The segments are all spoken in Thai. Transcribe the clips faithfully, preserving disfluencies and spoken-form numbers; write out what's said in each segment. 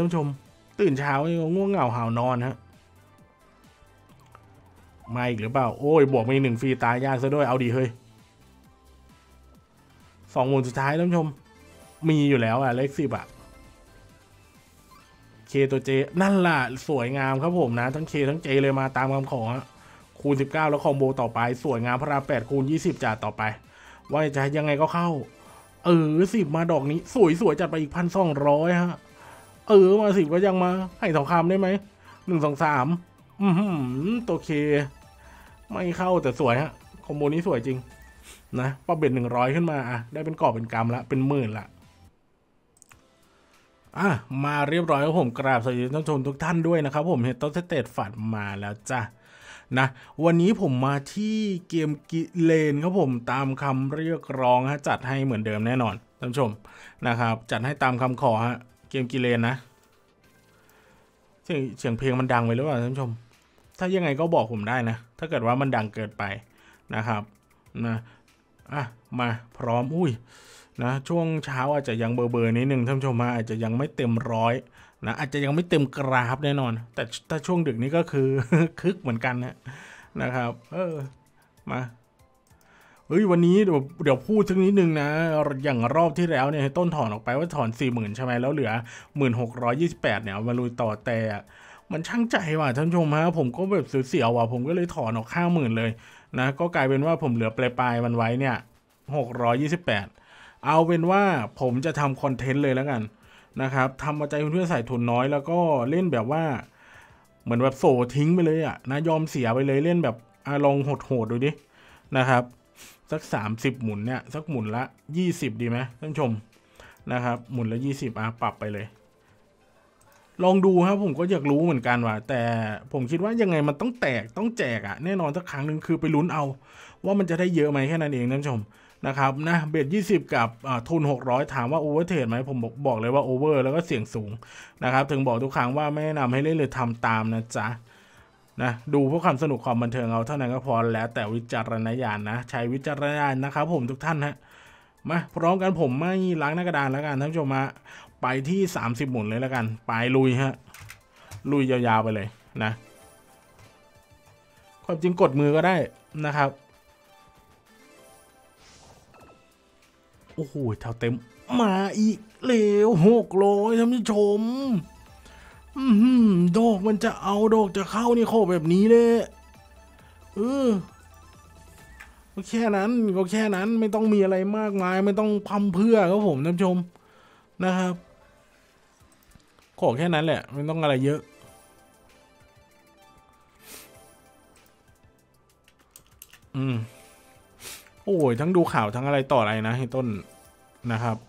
านผู้ชมตื่นเช้าง่วงเหงาหาวนอนฮะมาอีกหรือเปล่าโอ้ยบวกมาอีกหนึ่งฟรีตายยากซะด้วยเอาดีเฮ้ยสองหมุนสุดท้ายท่านผู้ชมมีอยู่แล้วอะเลขสิบอะเคตัวเจนั่นล่ะสวยงามครับผมนะทั้งเคทั้งเจเลยมาตามคำขอคูณสิบเก้าแล้วคอมโบต่อไปสวยงามพระรามแปดคูณยี่สิบจัดต่อไปว่าจะยังไงก็เข้าเออสิบมาดอกนี้สวยสวยจัดไปอีกพันสองร้อยฮะเออมาสิบก็ยังมาให้สองคำได้ไหมหนึ่งสองสามอืมตัวเคไม่เข้าแต่สวยฮะคอมโบนี้สวยจริงนะป้าเบ็ดหนึ่งร้อยขึ้นมาอ่ะได้เป็นกอบเป็นกำละเป็นหมื่นละอ่ะมาเรียบร้อยครับผมกราบสวัสดีท่านผู้ชมทุกท่านด้วยนะครับผมเฮดต้นสเตตฝันมาแล้วจ้ะนะวันนี้ผมมาที่เกมกิเลนครับผมตามคำเรียกร้องฮะจัดให้เหมือนเดิมแน่นอนท่านผู้ชมนะครับจัดให้ตามคำขอฮะเกมกิเลนนะเสียงเสียงเพลงมันดังไปหรือเปล่าท่านผู้ชมถ้ายังไงก็บอกผมได้นะถ้าเกิดว่ามันดังเกินไปนะครับนะอ่ะมาพร้อมอุ้ยนะช่วงเช้าอาจจะยังเบอร์เบอร์นิดนึงท่านผู้ชมมาอาจจะยังไม่เต็มร้อยนะอาจจะยังไม่เต็มกราฟแน่นอนแต่ถ้าช่วงดึกนี้ก็คือ คึกเหมือนกันนะนะครับเออมาเฮ้ยวันนี้เดี๋ยวเดี๋ยวพูดถึงนิดนึงนะอย่างรอบที่แล้วเนี่ยต้นถอนออกไปว่าถอนสี่หมื่นใช่ไหมแล้วเหลือหมื่นหกร้อยยี่สิบแปดเนี่ยมาลุยต่อแต่มันช่างใจว่ะท่านผู้ชมฮะผมก็แบบเสียวๆว่ะผมก็เลยถอนออกห้าหมื่นเลยนะก็กลายเป็นว่าผมเหลือปลายๆมันไว้เนี่ยหกร้อยยี่สิบแปดเอาเป็นว่าผมจะทำคอนเทนต์เลยแล้วกันนะครับทำมาใจเพื่อนใส่ทุนน้อยแล้วก็เล่นแบบว่าเหมือนแบบโสทิ้งไปเลยอ่ะนะยอมเสียไปเลยเล่นแบบอ่ะลองโหดๆดูดินะครับสักสามสิบหมุนเนี่ยสักหมุนละยี่สิบดีไหมท่านชมนะครับหมุนละยี่สิบอ่ะปรับไปเลยลองดูครับผมก็อยากรู้เหมือนกันว่ะแต่ผมคิดว่ายังไงมันต้องแตกต้องแจกอ่ะแน่นอนสักครั้งหนึ่งคือไปลุ้นเอาว่ามันจะได้เยอะไหมแค่นั้นเองท่านชมนะครับนะเบสยี่สิบกับทุนหกร้อยถามว่าโอเวอร์เทรดไหมผมบอกบอกเลยว่าโอเวอร์แล้วก็เสี่ยงสูงนะครับถึงบอกทุกครั้งว่าไม่แนะนำให้เล่นหรือทำตามนะจ๊ะนะดูเพื่อความสนุกความบันเทิงเอาเท่านั้นก็พอแล้วแต่วิจารณญาณนะใช้วิจารณญาณนะครับผมทุกท่านฮะมาพร้อมกันผมไม่ล้างหน้ากระดานแล้วกันท่านผู้ชมมาไปที่สามสิบหมุนเลยแล้วกันไปลุยฮะลุยยาวๆไปเลยนะความจริงกดมือก็ได้นะครับโอ้โหเท่าเต็มมาอีกเร็วหกร้อยท่านผู้ชมอืมดอกมันจะเอาดอกจะเข้านี่โคแบบนี้เลยเออก็แค่นั้นก็แค่นั้นไม่ต้องมีอะไรมากมายไม่ต้องพัมเพื่อครับผมท่านผู้ชมนะครับขอแค่นั้นแหละไม่ต้องอะไรเยอะอืมโอ้ยทั้งดูข่าวทั้งอะไรต่ออะไรนะให้ต้นนะครับ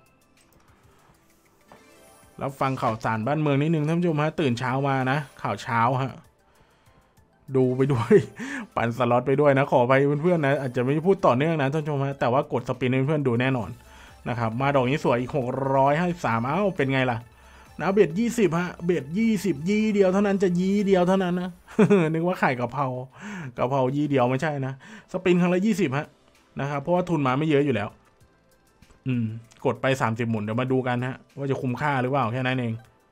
แล้วฟังข่าวสารบ้านเมืองนิดนึงท่านผู้ชมฮะตื่นเช้ามานะข่าวเช้าฮะดูไปด้วยปั่นสล็อตไปด้วยนะขอไปเพื่อนๆนะอาจจะไม่พูดต่อเนื่องนะท่านผู้ชมฮะแต่ว่ากดสปินให้เพื่อนดูแน่นอนนะครับมาดอกนี้สวยอีกหกร้อยห้าสิบสามเอ้าเป็นไงล่ะนะเบ็ดยี่สิบฮะเบ็ดยี่สิบยี่เดียวเท่านั้นจะยี่เดียวเท่านั้นนะ นึกว่าไข่กะเพรากะเพรายี่เดียวไม่ใช่นะสปินครั้งละยี่สิบฮะนะครับเพราะว่าทุนมาไม่เยอะอยู่แล้วอืมกดไปสามสิบหมุนเดี๋ยวมาดูกันฮะว่าจะคุ้มค่าหรือเปล่าแค่นั้นเอง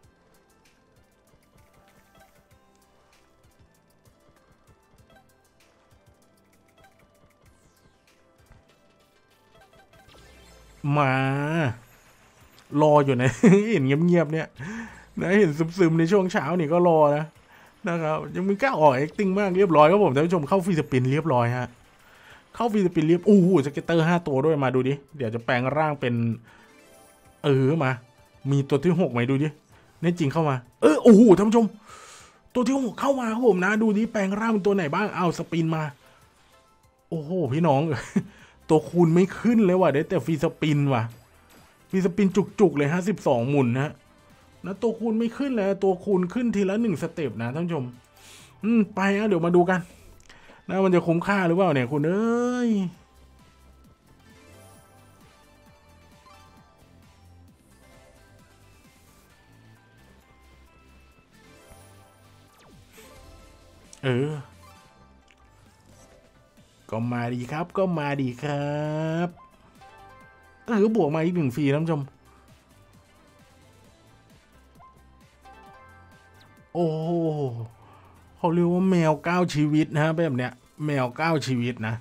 มารออยู่นะ เห็นเงียบๆเนี่ยนะเห็นซึมๆในช่วงเช้านี่ก็รอนะนะครับยังมีกล้าออกแอคติ้งมากเรียบร้อยครับผมท่านผู้ชมเข้าฟรีสปินเรียบร้อยฮะเข้าฟรีสปินเรียบอู้หูสเก็ตเตอร์ห้าตัวด้วยมาดูดิเดี๋ยวจะแปลงร่างเป็นเออมามีตัวที่หกไหมดูดินี่จริงเข้ามาเออโอ้โหท่านผู้ชมตัวที่หกเข้ามาครับผมนะดูดิแปลงร่างเป็นตัวไหนบ้างเอาสปินมาโอ้โหพี่น้อง ตัวคูณไม่ขึ้นเลยว่ะเด็ดแต่ฟรีสปินว่ะฟรีสปินจุกๆเลยฮะสิบสองหมุนนะนะตัวคูณไม่ขึ้นเลยตัวคูณขึ้นทีละหนึ่งสเต็ปนะท่านผู้ชมอืมไปอ่ะเดี๋ยวมาดูกันนะมันจะคุ้มค่าหรือเปล่าเนี่ยคุณเอ้ยเออก็มาดีครับก็มาดีครับเออบวกมาอีกหนึ่งฟรีท่านผู้ชมโอ้เขาเรียกว่าแมวเก้าชีวิตนะแบบเนี้ยแมวเก้าชีวิตนะ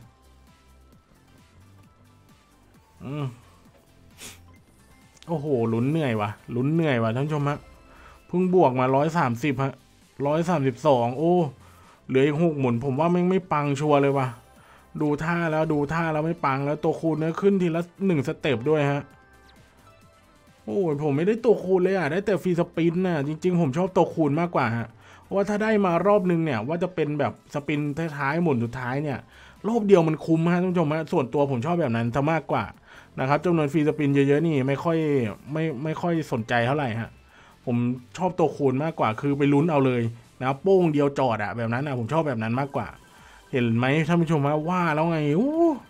อืมโอ้โหลุ้นเหนื่อยวะลุ้นเหนื่อยวะท่านผู้ชมฮะเพิ่งบวกมาร้อยสามสิบฮะร้อยสามสิบสองโอ้เหลืออีกหกหมุนผมว่าไม่ไม่ปังชัวร์เลยวะดูท่าแล้วดูท่าแล้วไม่ปังแล้วตัวคูณเนี่ยขึ้นทีละหนึ่งสเต็ปด้วยฮะโอ้ยผมไม่ได้ตัวคูณเลยอ่ะได้แต่ฟรีสปินน่ะจริงๆผมชอบตัวคูณมากกว่าฮะว่าถ้าได้มารอบนึงเนี่ยว่าจะเป็นแบบสปินท้ายๆหมุนสุดท้ายเนี่ยรอบเดียวมันคุ้มฮะท่านผู้ชมฮะส่วนตัวผมชอบแบบนั้นซะมากกว่านะครับจำนวนฟรีสปินเยอะๆนี่ไม่ค่อยไม่ไม่ค่อยสนใจเท่าไหร่ฮะผมชอบตัวคูณมากกว่าคือไปลุ้นเอาเลยนะโป้งเดียวจอดอะแบบนั้นอะผมชอบแบบนั้นมากกว่าเห็นไหมท่านผู้ชมฮะว่าแล้วไงโอ้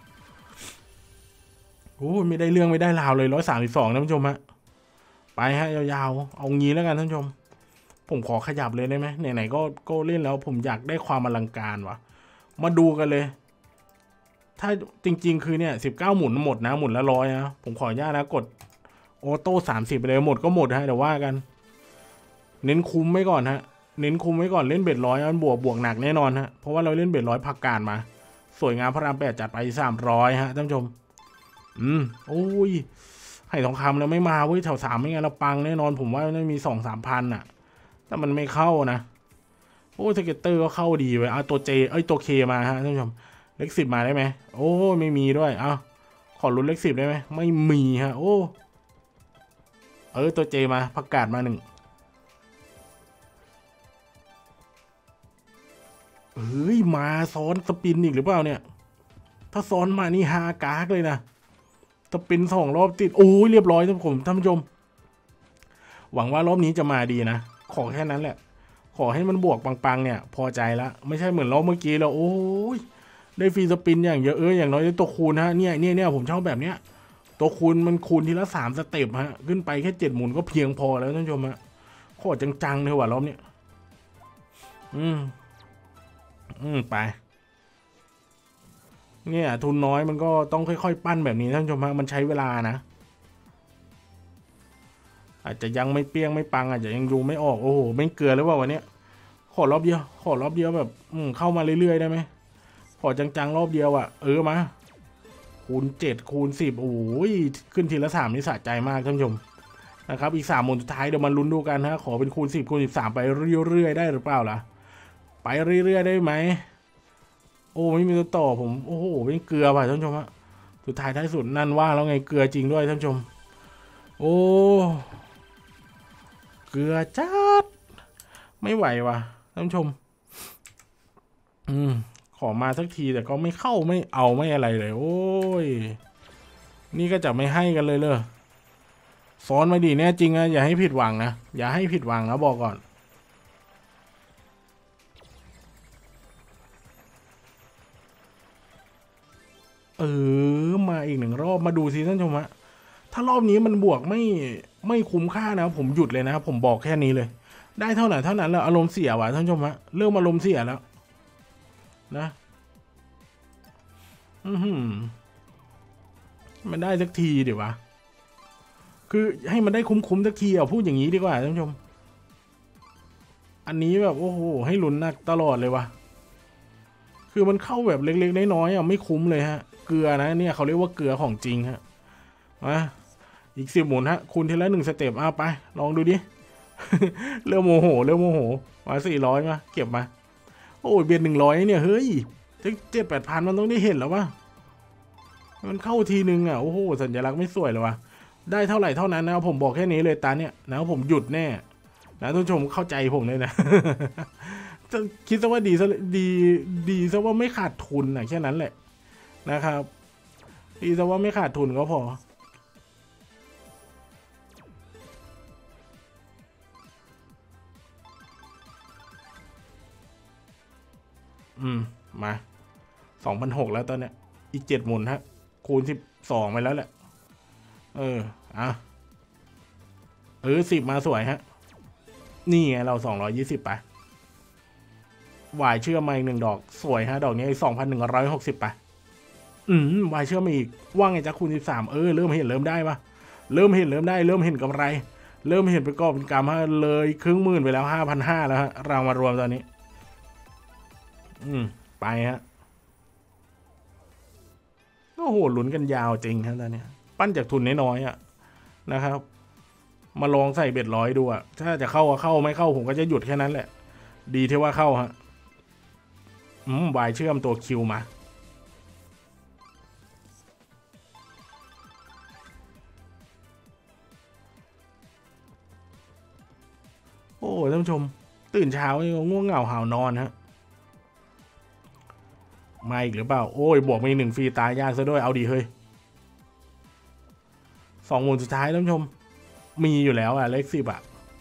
โหไม่ได้เรื่องไม่ได้ราวเลยร้อยสามสิบสองท่านผู้ชมฮะไปฮะยาวๆเอางี้แล้วกันท่านผู้ชมผมขอขยับเลยได้ไหมไหนๆก็ก็เล่นแล้วผมอยากได้ความอลังการวะมาดูกันเลยถ้าจริงๆคือเนี่ยสิบเก้าหมุนหมดนะหมุนละร้อยนะผมขออนุญาตนะกดออโต้สามสิบไปเลยหมดก็หมดฮะเดี๋ยวว่ากันเน้นคุ้มไว้ก่อนฮะเน้นคุ้มไว้ก่อนเล่นเบ็ดร้อยมันบวกบวกหนักแน่นอนฮะเพราะว่าเราเล่นเบ็ดร้อยพักการมาสวยงามพระรามแปดจัดไปสามร้อยฮะท่านผู้ชมอืมโอ้ยให้ทองคำแล้วไม่มาเว้ยแถวสามไม่งั้นเราปังแน่นอนผมว่ามันมีสองสามพันอ่ะแต่มันไม่เข้านะโอ้สเก็ตเตอร์ก็เข้าดีเว้ยเอาตัวเจเอ้ยตัวเคมาฮะท่านผู้ชมเลขสิบมาได้ไหมโอ้ไม่มีด้วยเอาขอลุ้นเลขสิบได้ไหมไม่มีฮะโอ้เออตัวเจมาประกาศมาหนึ่งเฮ้ยมาซ้อนสปินอีกหรือเปล่าเนี่ยถ้าซ้อนมานี่ฮากากเลยนะสปินสองรอบติดโอ้ยเรียบร้อยท่านผมท่านผู้ชมหวังว่ารอบนี้จะมาดีนะขอแค่นั้นแหละขอให้มันบวกปังๆเนี่ยพอใจละไม่ใช่เหมือนรอบเมื่อกี้แล้วโอ้ยได้ฟรีสปินอย่างเยอะเอออย่างน้อยได้ตัวคูณฮะเนี่ยเนี่ยเนี่ยผมชอบแบบเนี้ยตัวคูณมันคูณทีละสามสเต็ปฮะขึ้นไปแค่เจ็ดหมุนก็เพียงพอแล้วท่านผู้ชมฮะขอจังๆเลยว่ะรอบนี้อืมอืมไปเนี่ยทุนน้อยมันก็ต้องค่อยๆปั้นแบบนี้ท่านผู้ชมฮะมันใช้เวลานะอาจจะยังไม่เปี้ยงไม่ปังอาจจะยังดูไม่ออกโอ้โหไม่เกลือหรือเปล่าวันนี้ขอรอบเดียวขอรอบเดียวแบบอืมเข้ามาเรื่อยๆได้ไหมขอจังๆรอบเดียวอ่ะเออมาคูณเจ็ดคูณสิบโอ้ยขึ้นทีละสามนี่สะใจมากท่านผู้ชมนะครับอีกสามหมุนสุดท้ายเดี๋ยวมันลุ้นดูกันฮะขอเป็นคูณสิบคูณสิบสามไปเรื่อยๆได้หรือเปล่าล่ะไปเรื่อยๆได้ไหมโอ้ไม่มีตัวต่อผมโอ้โหเป็นเกลือไปท่านผู้ชมฮะสุดท้ายท้ายสุดนั่นว่าแล้วไงเกลือจริงด้วยท่านผู้ชมโอ้เกลือจัดไม่ไหวว่ะท่านผู้ชมอืมขอมาสักทีแต่ก็ไม่เข้าไม่เอาไม่อะไรเลยโอ้ยนี่ก็จะไม่ให้กันเลยเลยซ้อนมาดีแน่จริงนะอย่าให้ผิดหวังนะอย่าให้ผิดหวังนะบอกก่อนเออมาอีกหนึ่งรอบมาดูสิท่านผู้ชมฮะถ้ารอบนี้มันบวกไม่ไม่คุ้มค่านะผมหยุดเลยนะผมบอกแค่นี้เลยได้เท่าไหร่เท่านั้นแล้วอารมณ์เสียว่ะท่านผู้ชมฮะเริ่มอารมณ์เสียแล้วนะอืมมันได้สักทีเดี๋ยววะคือให้มันได้คุ้มๆสักทีเอาพูดอย่างนี้ดีกว่าท่านผู้ชมอันนี้แบบโอ้โหให้ลุ้นหนักตลอดเลยวะคือมันเข้าแบบเล็กๆน้อยๆอ่ะไม่คุ้มเลยฮะเกลือนะเนี่ยเขาเรียกว่าเกลือของจริงฮะมาอีกสิบหมุนฮะคูณทีละหนึ่งสเต็ปเอาไปลองดูดิเริ่มโมโหเริ่มโมโหมาสี่ร้อยมาเก็บมาโอ้ยเบียดหนึ่งร้อยเนี่ยเฮ้ยเจ็ดแปดพันมันต้องได้เห็นแล้ววะมันเข้าทีนึงอ่ะโอ้โหสัญลักษณ์ไม่สวยเลยวะได้เท่าไหร่เท่านั้นนะผมบอกแค่นี้เลยตาเนี่ยนะผมหยุดแน่นะท่านผู้ชมเข้าใจผมเลยนะคิดซะว่าดีซะดีดีซะว่าไม่ขาดทุนนะแค่นั้นแหละนะครับดีซะว่าไม่ขาดทุนก็พออืมมาสองพันหกแล้วตอนเนี้ยอีกเจ็ดหมุนฮะคูณสิบสองไปแล้วแหละเอออ่ะเออสิบมาสวยฮะนี่ไงเราสองร้อยยี่สิบไปวายเชื่อมาอีกหนึ่งดอกสวยฮะดอกนี้สองพันหนึ่งร้อยหกสิบไปอืมวายเชื่อมาอีกว่าไงจะคูณสิบสามเออเริ่มเห็นเริ่มได้ปะเริ่มเห็นเริ่มได้เริ่มเห็นกำไรเริ่มเห็นประกอบเป็นกรรมฮะเลยครึ่งหมื่นไปแล้วห้าพันห้าแล้วฮะเรามารวมตอนนี้ อืมไปฮะโอ้โหลุ้นกันยาวจริงครับตอนนี้ปั้นจากทุนน้อยๆอ่ะนะครับมาลองใส่เบ็ดร้อยดูอ่ะถ้าจะเข้าก็เข้าไม่เข้าผมก็จะหยุดแค่นั้นแหละดีที่ว่าเข้าฮะอืมวายเชื่อมตัวคิวมาโอ้ท่านผู้ชมตื่นเช้าง่วงเหงาหาวนอนฮะมาอีกหรือเปล่าโอ้ยบวกมีหนึ่งฟรีตายยากซะด้วยเอาดีเฮ้ยสองหมุนสุดท้ายท่านผู้ชมมีอยู่แล้วอ่ะเลขสิบอ่ะ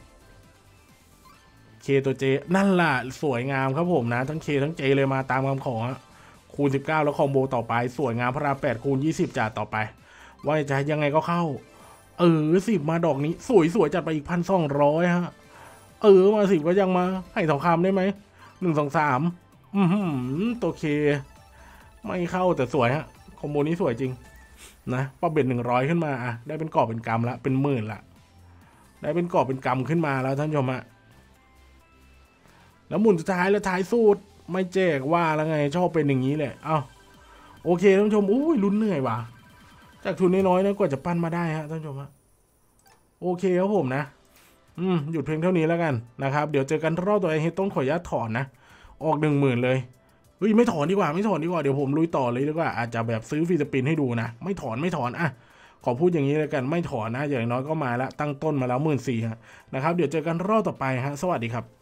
เคตัวเจนั่นล่ะสวยงามครับผมนะทั้งเคทั้งเจเลยมาตามคำขอคูณสิบเก้าแล้วคอมโบต่อไปสวยงามพระรามแปดคูณยี่สิบจ่าต่อไปว่าจะยังไงก็เข้าเออสิบมาดอกนี้สวยสวยจัดไปอีกพันสองร้อยฮะเออมาสิบก็ยังมาให้สองคำได้ไหมหนึ่งสองสามอืมตัวเคไม่เข้าแต่สวยฮะคอมโบนี้สวยจริงนะป้าเบ็ดหนึ่งร้อยขึ้นมาอ่ะได้เป็นกอบเป็นกำละเป็นหมื่นละได้เป็นกอบเป็นกำขึ้นมาแล้วท่านผู้ชมฮะแล้วหมุนสุดท้ายแล้วท้ายสูตรไม่แจกว่าแล้วไงชอบเป็นอย่างนี้แหละอ้าวโอเคท่านผู้ชมอุ้ยลุ้นเหนื่อยว่ะจากทุนน้อยๆนะกว่าจะปั้นมาได้ฮะท่านผู้ชมฮะโอเคครับผมนะอืมหยุดเพียงเท่านี้แล้วกันนะครับเดี๋ยวเจอกันรอบตัวไอ้เฮดต้องขออนุญาตถอนนะออกหนึ่งหมื่นเลยเฮ้ยไม่ถอนดีกว่าไม่ถอนดีกว่าเดี๋ยวผมลุยต่อเลยดีกว่าอาจจะแบบซื้อฟรีสปินให้ดูนะไม่ถอนไม่ถอนอ่ะขอพูดอย่างนี้เลยกันไม่ถอนนะอย่างน้อยก็มาแล้วตั้งต้นมาแล้วหมื่นสี่ฮะนะครับเดี๋ยวเจอกันรอบต่อไปฮะสวัสดีครับ